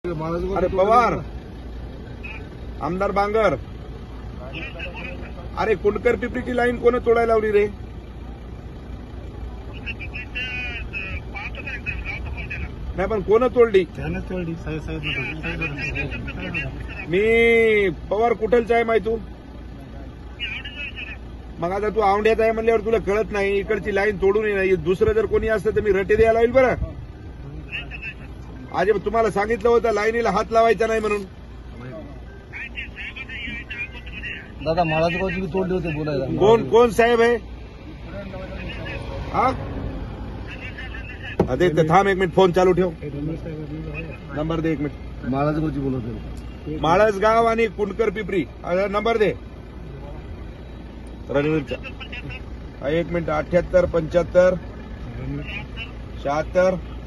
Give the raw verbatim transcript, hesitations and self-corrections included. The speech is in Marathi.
अरे पवार, आमदार बांगर, अरे कुंडकर पिपरीची लाईन कोण तोडायला लावली रे? नाही पण कोण तोडली? मी पवार कुठलचा आहे माहिती तू? मग आता तू आवड्यात आहे म्हणल्यावर तुला कळत नाही, इकडची लाईन तोडून नाही. दुसरं जर कोणी असतं तर मी रटे द्यायला होईल बरं. आज तुम्हाला सांगितलं होतं लाईनीला हात लावायचा नाही म्हणून. दादा महाराजगावची तोडली होते बोलायला. कोण कोण साहेब आहे? हा अरे थांब एक मिनिट, फोन चालू ठेव, नंबर दे एक मिनिट. महाराजगावची बोलत होते. माळसगाव आणि कुंडकर पिपरी, नंबर दे रणवीरचा. एक मिनिट, अठ्याहत्तर पंच्याहत्तर शहात्तर